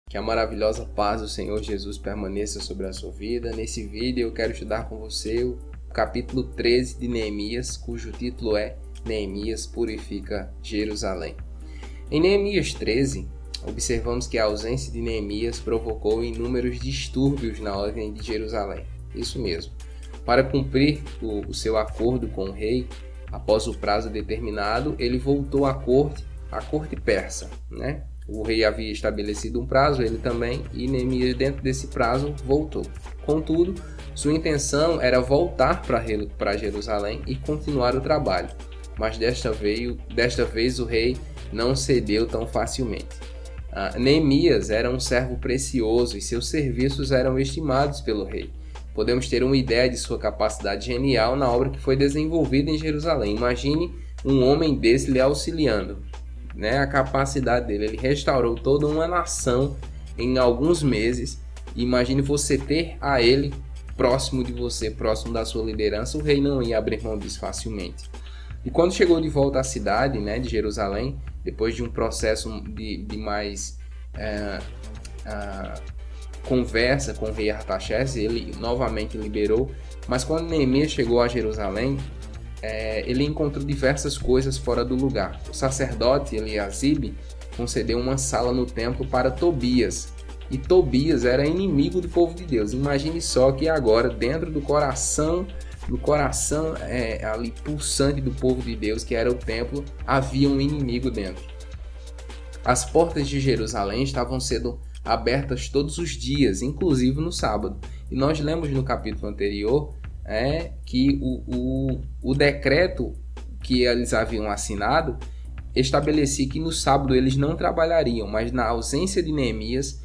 Que a maravilhosa paz do Senhor Jesus permaneça sobre a sua vida. Nesse vídeo eu quero estudar com você o capítulo 13 de Neemias, cujo título é Neemias purifica Jerusalém. Em Neemias 13, observamos que a ausência de Neemias provocou inúmeros distúrbios na ordem de Jerusalém. Isso mesmo. Para cumprir o seu acordo com o rei, após o prazo determinado, ele voltou à corte persa, né? O rei havia estabelecido um prazo, ele também, e Neemias, dentro desse prazo, voltou. Contudo, sua intenção era voltar para Jerusalém e continuar o trabalho, mas desta vez o rei não cedeu tão facilmente. Neemias era um servo precioso e seus serviços eram estimados pelo rei. Podemos ter uma ideia de sua capacidade genial na obra que foi desenvolvida em Jerusalém. Imagine um homem desse lhe auxiliando. A capacidade dele, ele restaurou toda uma nação em alguns meses. Imagine você ter a ele próximo de você, próximo da sua liderança. O rei não ia abrir mão disso facilmente. E quando chegou de volta à cidade, de Jerusalém, depois de um processo de mais conversa com o rei Artaxerxes, ele novamente liberou. Mas quando Neemias chegou a Jerusalém, ele encontrou diversas coisas fora do lugar. O sacerdote Eliasibe concedeu uma sala no templo para Tobias. E Tobias era inimigo do povo de Deus. Imagine só que agora, dentro do coração ali pulsante do povo de Deus, que era o templo, havia um inimigo dentro. As portas de Jerusalém estavam sendo abertas todos os dias, inclusive no sábado. E nós lemos no capítulo anterior que o decreto que eles haviam assinado estabelecia que no sábado eles não trabalhariam, mas na ausência de Neemias,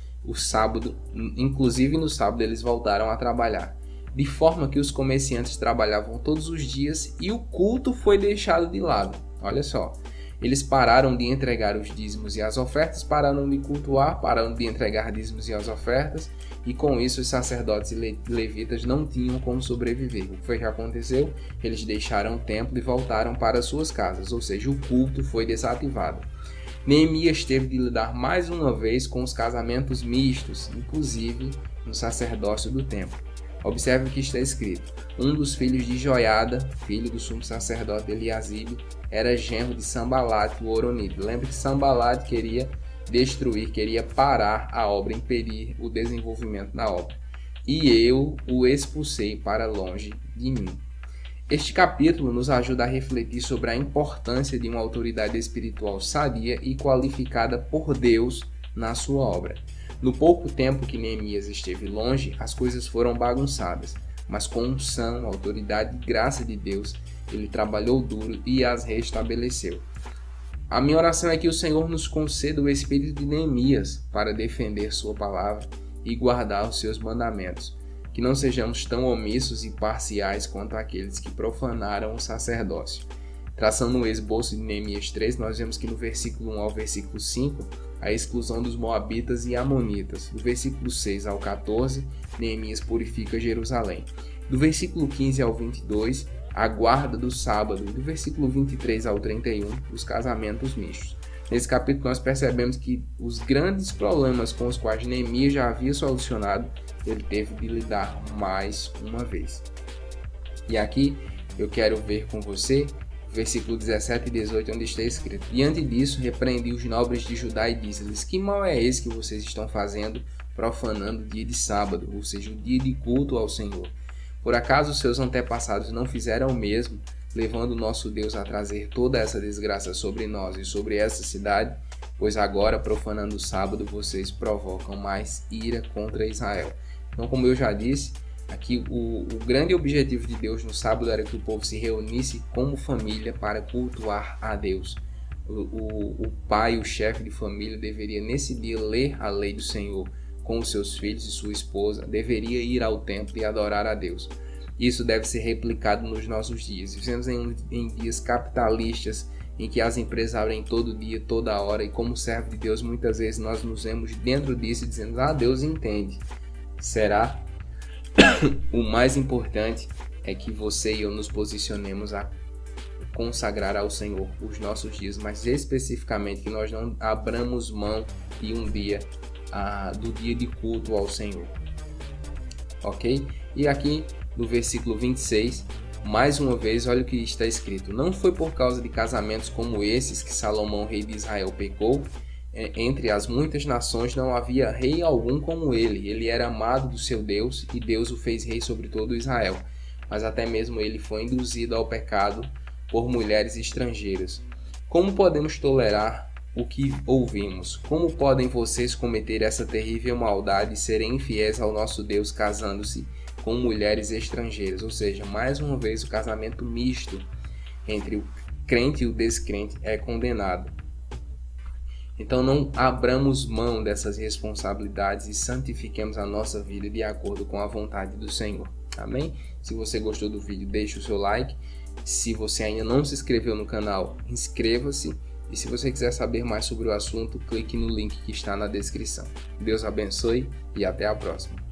inclusive no sábado, eles voltaram a trabalhar. De forma que os comerciantes trabalhavam todos os dias e o culto foi deixado de lado. Olha só, eles pararam de entregar os dízimos e as ofertas, pararam de cultuar, pararam de entregar dízimos e as ofertas, e com isso os sacerdotes e levitas não tinham como sobreviver. O que foi que aconteceu? Eles deixaram o templo e voltaram para suas casas, ou seja, o culto foi desativado. Neemias teve de lidar mais uma vez com os casamentos mistos, inclusive no sacerdócio do templo. Observe o que está escrito. Um dos filhos de Joiada, filho do sumo sacerdote Eliasibe, era genro de Sambalate, o Horonite. Lembre que Sambalate queria destruir, queria parar a obra, impedir o desenvolvimento da obra. E eu o expulsei para longe de mim. Este capítulo nos ajuda a refletir sobre a importância de uma autoridade espiritual sadia e qualificada por Deus na sua obra. No pouco tempo que Neemias esteve longe, as coisas foram bagunçadas, mas com unção, autoridade e graça de Deus, ele trabalhou duro e as restabeleceu. A minha oração é que o Senhor nos conceda o espírito de Neemias para defender sua palavra e guardar os seus mandamentos, que não sejamos tão omissos e parciais quanto aqueles que profanaram o sacerdócio. Traçando um esboço de Neemias 3, nós vemos que no versículo 1 ao versículo 5, a exclusão dos moabitas e amonitas. Do versículo 6 ao 14, Neemias purifica Jerusalém. Do versículo 15 ao 22, a guarda do sábado. Do versículo 23 ao 31, os casamentos mistos. Nesse capítulo nós percebemos que os grandes problemas com os quais Neemias já havia solucionado, ele teve de lidar mais uma vez. E aqui eu quero ver com você versículo 17 e 18, onde está escrito: Diante disso, repreendi os nobres de Judá e disse-lhes: Que mal é esse que vocês estão fazendo, profanando o dia de sábado, ou seja, o dia de culto ao Senhor? Por acaso seus antepassados não fizeram o mesmo, levando o nosso Deus a trazer toda essa desgraça sobre nós e sobre essa cidade? Pois agora, profanando o sábado, vocês provocam mais ira contra Israel. Então, como eu já disse, aqui o grande objetivo de Deus no sábado era que o povo se reunisse como família para cultuar a Deus. O pai, o chefe de família, deveria nesse dia ler a lei do Senhor com os seus filhos e sua esposa, deveria ir ao templo e adorar a Deus. Isso deve ser replicado nos nossos dias. Vivemos em dias capitalistas, em que as empresas abrem todo dia, toda hora, e como servo de Deus, muitas vezes nós nos vemos dentro disso e dizendo: Deus entende. Será? O mais importante é que você e eu nos posicionemos a consagrar ao Senhor os nossos dias, mas especificamente que nós não abramos mão de um dia do dia de culto ao Senhor. Ok? E aqui no versículo 26, mais uma vez, olha o que está escrito: não foi por causa de casamentos como esses que Salomão, rei de Israel, pecou. Entre as muitas nações não havia rei algum como ele. Ele era amado do seu Deus e Deus o fez rei sobre todo Israel. Mas até mesmo ele foi induzido ao pecado por mulheres estrangeiras. Como podemos tolerar o que ouvimos? Como podem vocês cometer essa terrível maldade e serem infiéis ao nosso Deus casando-se com mulheres estrangeiras? Ou seja, mais uma vez o casamento misto entre o crente e o descrente é condenado. Então não abramos mão dessas responsabilidades e santifiquemos a nossa vida de acordo com a vontade do Senhor. Amém? Se você gostou do vídeo, deixe o seu like. Se você ainda não se inscreveu no canal, inscreva-se. E se você quiser saber mais sobre o assunto, clique no link que está na descrição. Deus abençoe e até a próxima.